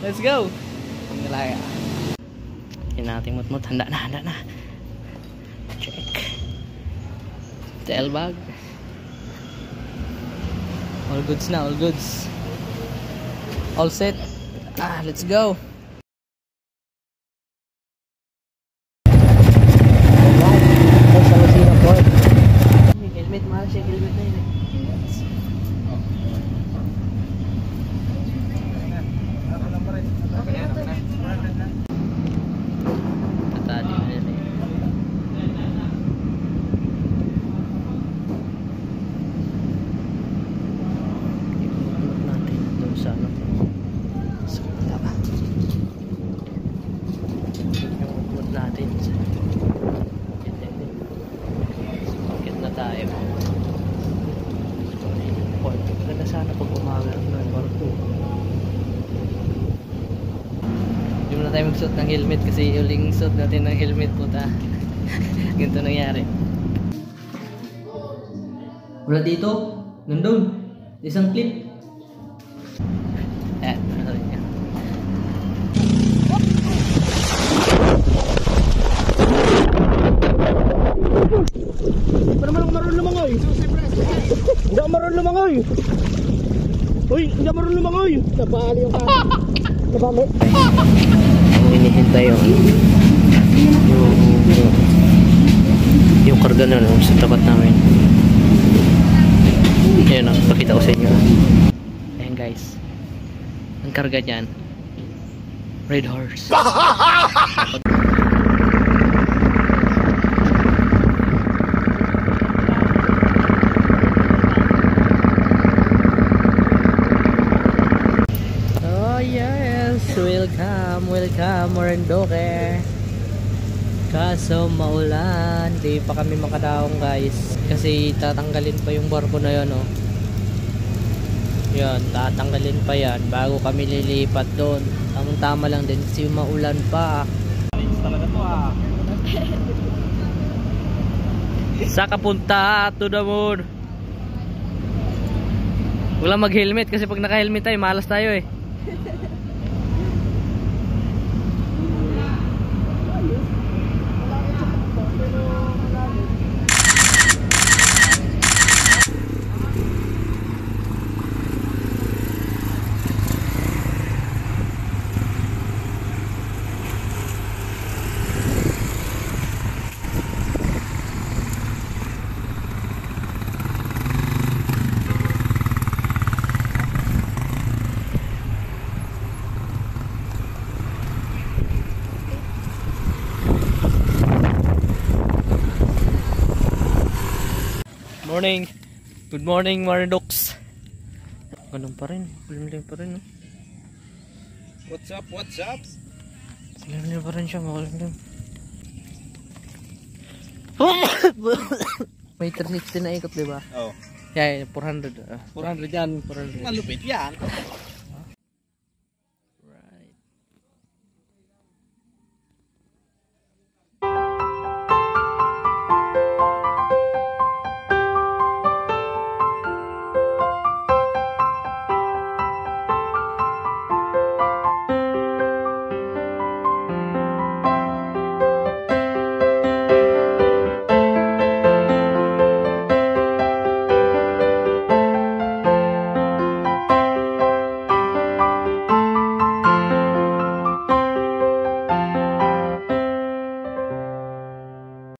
Let's go. Ngalaya. Yan natin mutmut. Handa na. Check. Tail bag. All goods na, all goods. All set. Let's go. Helmet, mahal siya. Helmet na yun. Patali na yun eh. Ipunod natin doon sa ano. Sa kapila. Ipunod natin sa market na tayo. Ganda sana pag umaga ng barko. Hindi mo na tayo magsuot ng helmet kasi yung suot natin ng helmet puta. Ganito nangyari. Wala dito. Nandun. Isang clip. Ayan. Ano rin niya. Hindi pa naman ako marunong lumangoy. Hindi ako marunong lumangoy. Uy, hindi ako marunong lumangoy. Nabali yung kami. Nabali. Hinihintay yung karga na sa tapat namin. Ayan o, pakita ko sa inyo. Ayan guys, ang karga dyan Red Horse. Oh yes, welcome Marinduque. Kaso maulan, di pa kami makadaong guys kasi tatanggalin pa yung barko na yun oh. Yan, tatanggalin pa yan bago kami lilipat doon. Tama lang din kasi maulan pa. Talaga to ah. Sa kapunta to the moon. Wala mag-helmet kasi pag naka-helmet tayo malas tayo eh. Morning. Good morning, Marindox. Ganun pa rin. Malimlim pa rin. No? What's up? What's up? Malimlim pa rin siya. Malimlim. May 360 na ikot, diba? Oh. Yeah, 400. 400 yan. 400. Malupit yan.